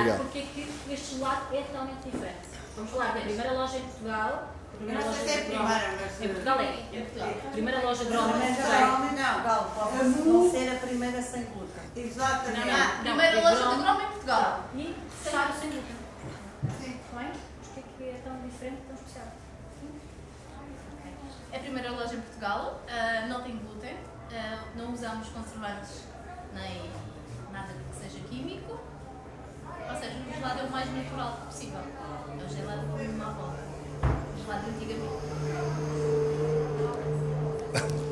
Obrigado. porque é que este gelado é totalmente diferente. Vamos falar da primeira loja em Portugal. A primeira Não loja sei se é em Portugal. primeira, mas... Em Portugal é. Em Portugal. A primeira loja de Roma em Portugal. Não. Pode não ser a primeira sem glúten. Exatamente. Primeira loja de groma em Portugal. E sabe sem glúten. Sim. Bem? Porquê é que é tão diferente, tão especial? É a primeira loja em Portugal, não tem glúten, não usamos conservantes nem nada que seja químico, ou seja, o gelado é o mais natural possível. É o gelado da minha avó, o gelado de antigamente.